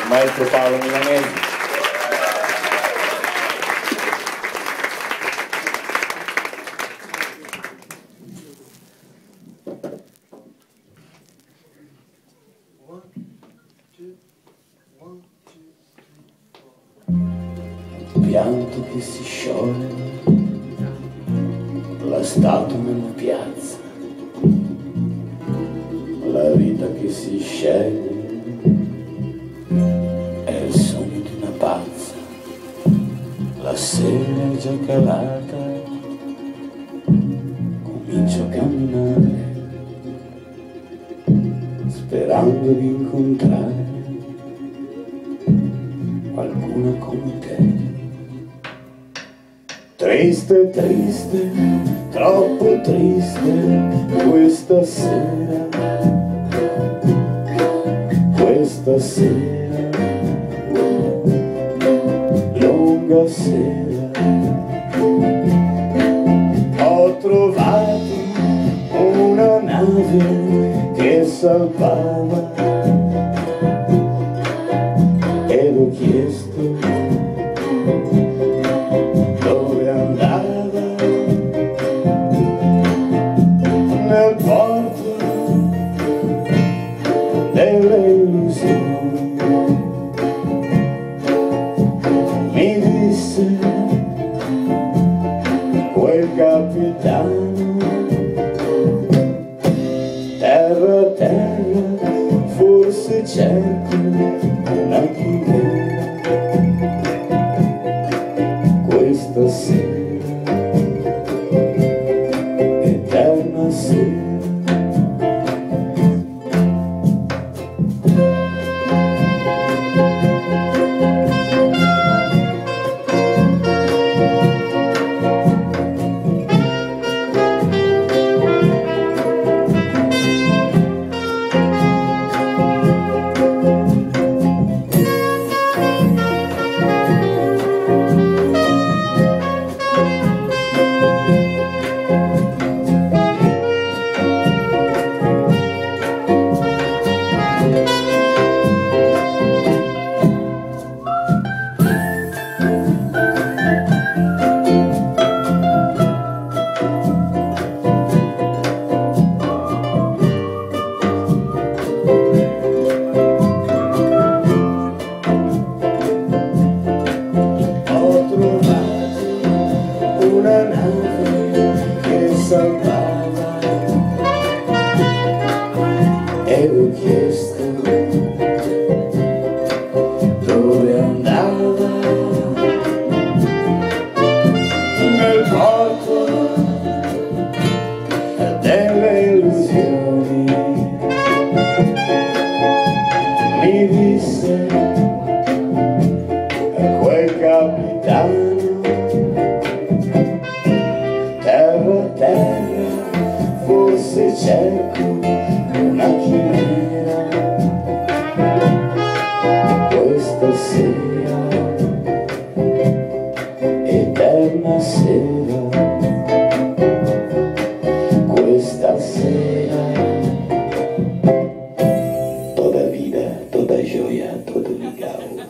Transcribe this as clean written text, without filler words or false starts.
maestro Paolo Milanese. Pianto che si scioglie, la statua nella piazza, la vita che si sceglie, è il sogno di una pazza. La sera è già calata, comincio a camminare, sperando di incontrare qualcuno come te. Triste, triste, troppo triste questa sera, lunga sera. Ho trovato una nave che salpava ed ho chiesto dove andava. Nel porto delle illusioni, mi disse quel capitano. Terra, terra, forse cerco una chimera questa sera, eterna sera. E ho chiesto dove andava. Nel porto delle illusioni, mi disse quel capitano. Terra, terra, forse cerco una chimera questa sera, eterna sera, questa sera. Toda vida, toda joia, todo ligado.